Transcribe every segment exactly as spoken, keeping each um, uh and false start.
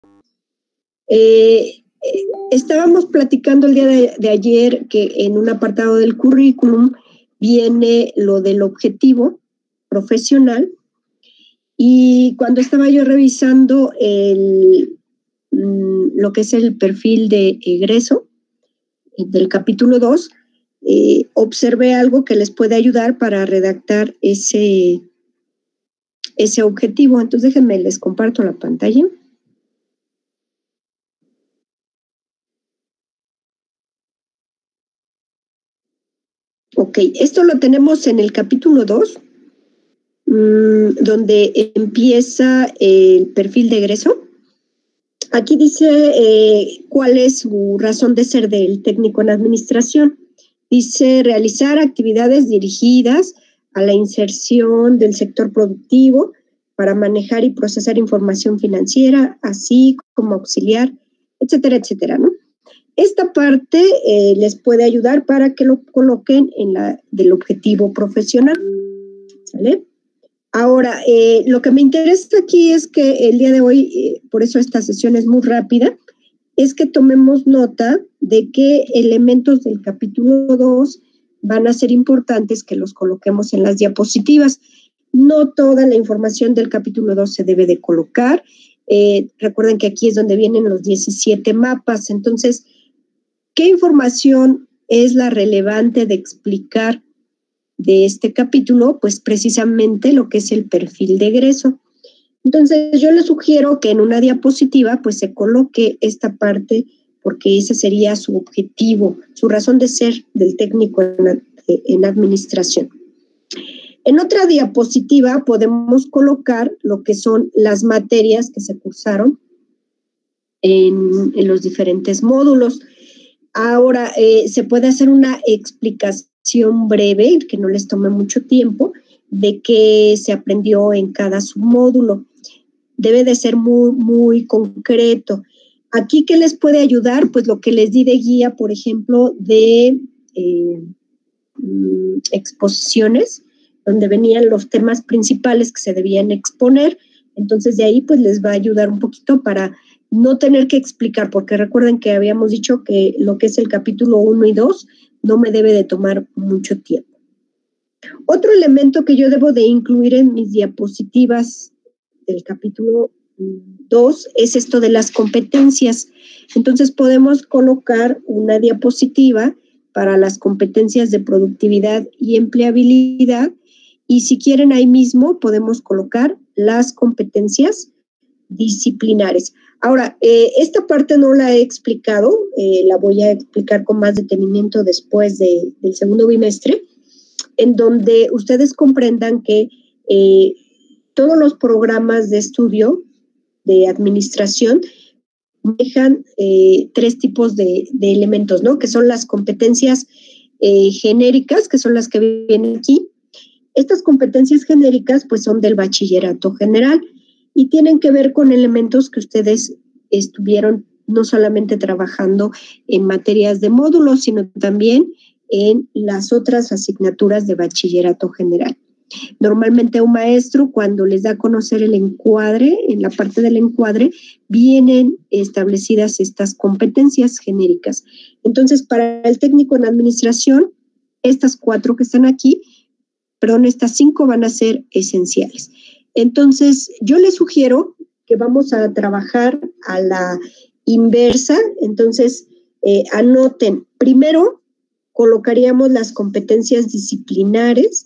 Eh, eh, estábamos platicando el día de, de ayer que en un apartado del currículum viene lo del objetivo profesional, y cuando estaba yo revisando el, lo que es el perfil de egreso del capítulo dos, eh, observé algo que les puede ayudar para redactar ese, ese objetivo. Entonces déjenme, les comparto la pantalla. Ok, esto lo tenemos en el capítulo dos, mmm, donde empieza el perfil de egreso. Aquí dice eh, cuál es su razón de ser del técnico en administración. Dice realizar actividades dirigidas a la inserción del sector productivo para manejar y procesar información financiera, así como auxiliar, etcétera, etcétera, ¿no? Esta parte eh, les puede ayudar para que lo coloquen en la del objetivo profesional, ¿sale? Ahora, eh, lo que me interesa aquí es que el día de hoy, eh, por eso esta sesión es muy rápida, es que tomemos nota de qué elementos del capítulo dos van a ser importantes que los coloquemos en las diapositivas. No toda la información del capítulo dos se debe de colocar. Eh, recuerden que aquí es donde vienen los diecisiete mapas. Entonces, ¿qué información es la relevante de explicar de este capítulo? Pues precisamente lo que es el perfil de egreso. Entonces yo les sugiero que en una diapositiva pues se coloque esta parte, porque ese sería su objetivo, su razón de ser del técnico en, en administración. En otra diapositiva podemos colocar lo que son las materias que se cursaron en, en los diferentes módulos. Ahora, eh, se puede hacer una explicación breve, que no les tome mucho tiempo, de qué se aprendió en cada submódulo. Debe de ser muy, muy concreto. Aquí, ¿qué les puede ayudar? Pues lo que les di de guía, por ejemplo, de eh, exposiciones, donde venían los temas principales que se debían exponer. Entonces, de ahí, pues les va a ayudar un poquito para no tener que explicar, porque recuerden que habíamos dicho que lo que es el capítulo uno y dos no me debe de tomar mucho tiempo. Otro elemento que yo debo de incluir en mis diapositivas del capítulo dos es esto de las competencias. Entonces podemos colocar una diapositiva para las competencias de productividad y empleabilidad, y si quieren ahí mismo podemos colocar las competencias disciplinares. Ahora, eh, esta parte no la he explicado, eh, la voy a explicar con más detenimiento después de, del segundo bimestre, en donde ustedes comprendan que eh, todos los programas de estudio de administración manejan eh, tres tipos de, de elementos, ¿no? Que son las competencias eh, genéricas, que son las que vienen aquí. Estas competencias genéricas, pues, son del bachillerato general y tienen que ver con elementos que ustedes estuvieron no solamente trabajando en materias de módulos, sino también en las otras asignaturas de bachillerato general. Normalmente un maestro, cuando les da a conocer el encuadre, en la parte del encuadre, vienen establecidas estas competencias genéricas. Entonces, para el técnico en administración, estas cuatro que están aquí, perdón, estas cinco van a ser esenciales. Entonces, yo les sugiero que vamos a trabajar a la inversa. Entonces, eh, anoten, primero colocaríamos las competencias disciplinares,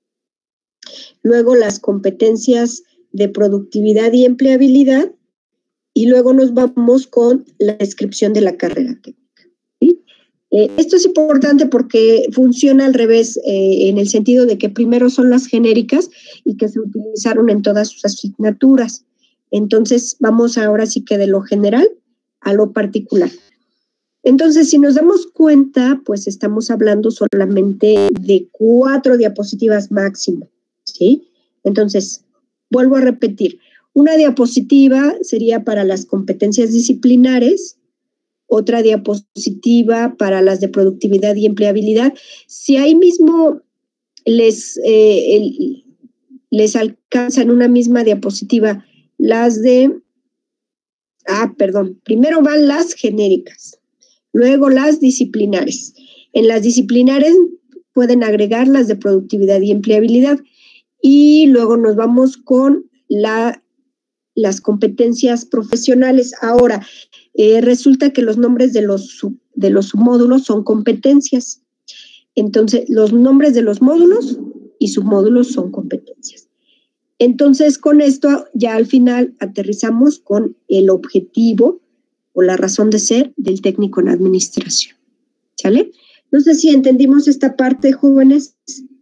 luego las competencias de productividad y empleabilidad, y luego nos vamos con la descripción de la carrera técnica. ¿Sí? Eh, esto es importante porque funciona al revés, eh, en el sentido de que primero son las genéricas y que se utilizaron en todas sus asignaturas. Entonces, vamos ahora sí que de lo general a lo particular. Entonces, si nos damos cuenta, pues estamos hablando solamente de cuatro diapositivas máximo, ¿sí? Entonces, vuelvo a repetir, una diapositiva sería para las competencias disciplinares, otra diapositiva para las de productividad y empleabilidad. Si ahí mismo les, eh, el, les alcanza en una misma diapositiva las de Ah, perdón. Primero van las genéricas, luego las disciplinares. En las disciplinares pueden agregar las de productividad y empleabilidad. Y luego nos vamos con la, las competencias profesionales. Ahora, eh, resulta que los nombres de los, de los submódulos son competencias. Entonces, los nombres de los módulos y submódulos son competencias. Entonces, con esto ya al final aterrizamos con el objetivo o la razón de ser del técnico en administración. ¿Sale? No sé si entendimos esta parte, jóvenes.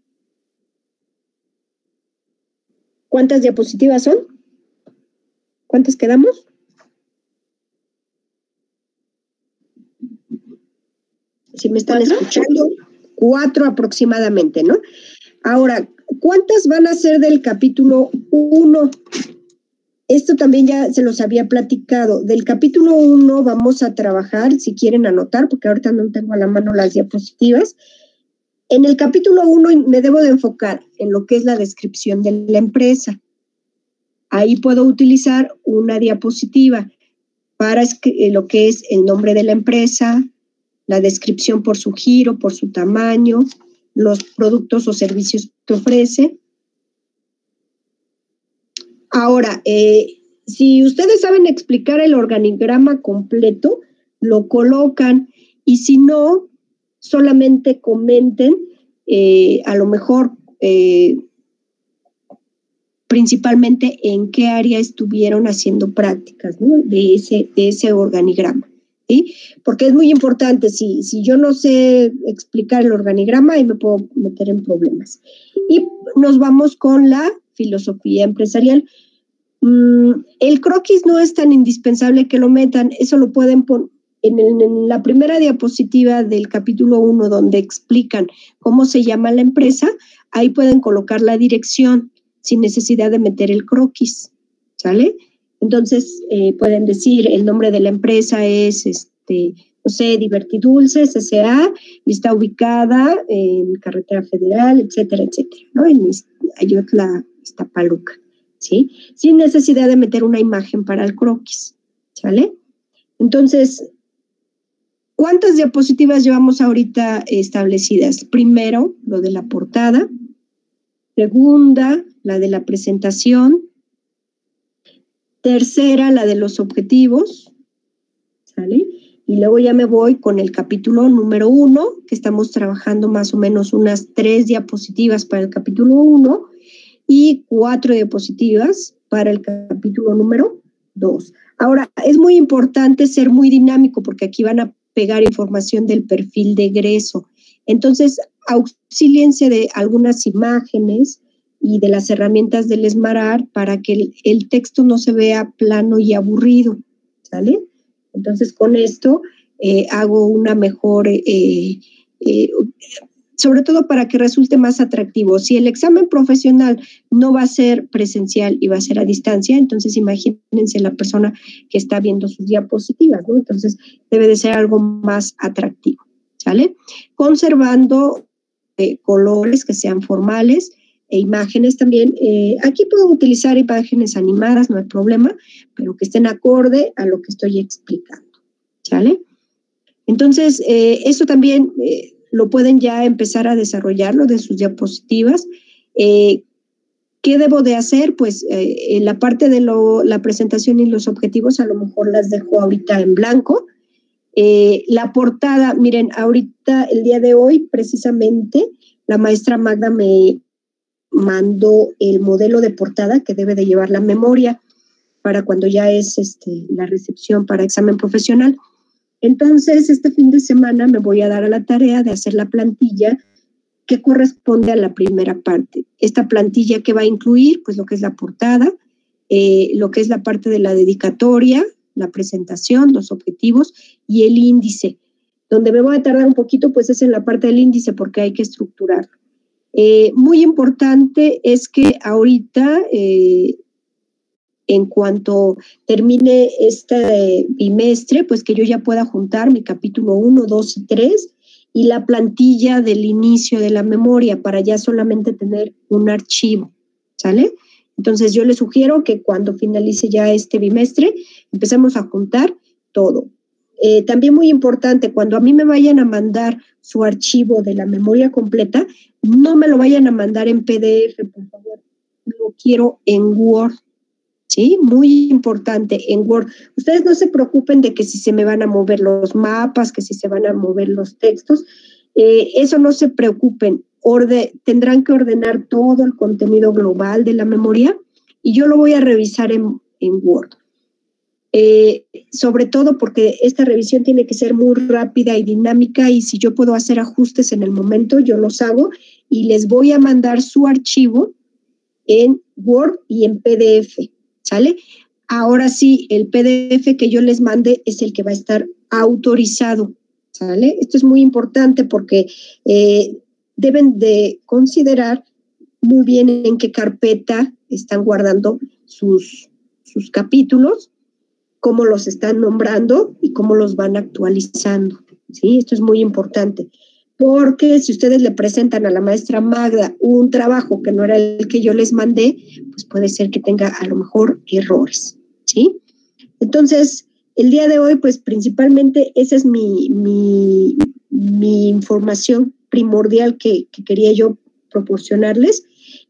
¿Cuántas diapositivas son? ¿Cuántas quedamos? Si me están ¿Cuatro? escuchando, cuatro aproximadamente, ¿no? Ahora, ¿cuántas van a ser del capítulo uno? Esto también ya se los había platicado. Del capítulo uno vamos a trabajar, si quieren anotar, porque ahorita no tengo a la mano las diapositivas. En el capítulo uno me debo de enfocar en lo que es la descripción de la empresa. Ahí puedo utilizar una diapositiva para lo que es el nombre de la empresa, la descripción por su giro, por su tamaño, los productos o servicios que ofrece. Ahora, eh, si ustedes saben explicar el organigrama completo, lo colocan, y si no, solamente comenten, eh, a lo mejor, eh, principalmente en qué área estuvieron haciendo prácticas, ¿no? de, ese, de ese organigrama. ¿Sí? Porque es muy importante, si, si yo no sé explicar el organigrama, ahí me puedo meter en problemas. Y nos vamos con la filosofía empresarial. Mm, el croquis no es tan indispensable que lo metan, eso lo pueden poner en, en la primera diapositiva del capítulo uno, donde explican cómo se llama la empresa, ahí pueden colocar la dirección sin necesidad de meter el croquis, ¿sale? Entonces, eh, pueden decir, el nombre de la empresa es, este, no sé, Divertidulces, S A, y está ubicada en Carretera Federal, etcétera, etcétera, ¿no? En Ayotla, Iztapaluca, ¿sí? Sin necesidad de meter una imagen para el croquis, ¿sale? Entonces, ¿cuántas diapositivas llevamos ahorita establecidas? Primero, lo de la portada. Segunda, la de la presentación. Tercera, la de los objetivos, ¿sale? Y luego ya me voy con el capítulo número uno, que estamos trabajando más o menos unas tres diapositivas para el capítulo uno y cuatro diapositivas para el capítulo número dos. Ahora, es muy importante ser muy dinámico porque aquí van a pegar información del perfil de egreso. Entonces, auxíliense de algunas imágenes y de las herramientas del Smarart para que el, el texto no se vea plano y aburrido, ¿sale? Entonces, con esto eh, hago una mejor, eh, eh, sobre todo para que resulte más atractivo. Si el examen profesional no va a ser presencial y va a ser a distancia, entonces imagínense la persona que está viendo sus diapositivas, ¿no? Entonces, debe de ser algo más atractivo, ¿sale? Conservando eh, colores que sean formales, e imágenes también. Eh, aquí puedo utilizar imágenes animadas, no hay problema, pero que estén acorde a lo que estoy explicando, ¿sale? Entonces, eh, eso también eh, lo pueden ya empezar a desarrollarlo de sus diapositivas. Eh, ¿Qué debo de hacer? Pues eh, en la parte de lo, la presentación y los objetivos, a lo mejor las dejo ahorita en blanco. Eh, la portada, miren, ahorita, el día de hoy, precisamente, la maestra Magda me mandó el modelo de portada que debe de llevar la memoria para cuando ya es este, la recepción para examen profesional. Entonces, este fin de semana me voy a dar a la tarea de hacer la plantilla que corresponde a la primera parte. Esta plantilla que va a incluir, pues, lo que es la portada, eh, lo que es la parte de la dedicatoria, la presentación, los objetivos y el índice. Donde me voy a tardar un poquito, pues, es en la parte del índice porque hay que estructurarlo. Eh, muy importante es que ahorita, eh, en cuanto termine este bimestre, pues que yo ya pueda juntar mi capítulo uno, dos y tres y la plantilla del inicio de la memoria para ya solamente tener un archivo, ¿sale? Entonces yo les sugiero que cuando finalice ya este bimestre, empecemos a juntar todo. Eh, también muy importante, cuando a mí me vayan a mandar su archivo de la memoria completa, no me lo vayan a mandar en P D F, por favor. Lo quiero en Word, ¿sí? Muy importante, en Word. Ustedes no se preocupen de que si se me van a mover los mapas, que si se van a mover los textos, eh, eso no se preocupen. Orde, tendrán que ordenar todo el contenido global de la memoria y yo lo voy a revisar en, en Word. Eh, sobre todo porque esta revisión tiene que ser muy rápida y dinámica, y si yo puedo hacer ajustes en el momento, yo los hago y les voy a mandar su archivo en Word y en P D F, ¿sale? Ahora sí, el P D F que yo les mande es el que va a estar autorizado, ¿sale? Esto es muy importante porque eh, deben de considerar muy bien en qué carpeta están guardando sus, sus capítulos, cómo los están nombrando y cómo los van actualizando, ¿sí? Esto es muy importante, porque si ustedes le presentan a la maestra Magda un trabajo que no era el que yo les mandé, pues puede ser que tenga a lo mejor errores, ¿sí? Entonces, el día de hoy, pues principalmente esa es mi, mi, mi información primordial que, que quería yo proporcionarles.